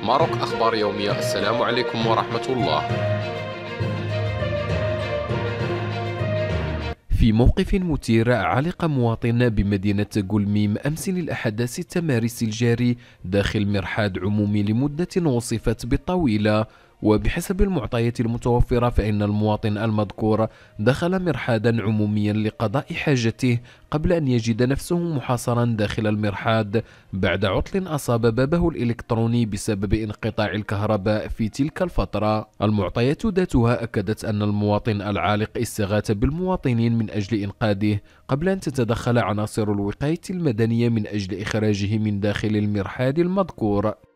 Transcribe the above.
ماروك أخبار يومية. السلام عليكم ورحمة الله. في موقف مثير علق مواطن بمدينة قلميم أمس للأحداث التماريس الجاري داخل مرحاض عمومي لمدة وصفت بالطويلة. وبحسب المعطيات المتوفرة فإن المواطن المذكور دخل مرحاضا عموميا لقضاء حاجته قبل أن يجد نفسه محاصرا داخل المرحاض بعد عطل أصاب بابه الإلكتروني بسبب انقطاع الكهرباء في تلك الفترة. المعطيات ذاتها أكدت أن المواطن العالق استغاث بالمواطنين من أجل إنقاذه قبل أن تتدخل عناصر الوقاية المدنية من أجل إخراجه من داخل المرحاض المذكور.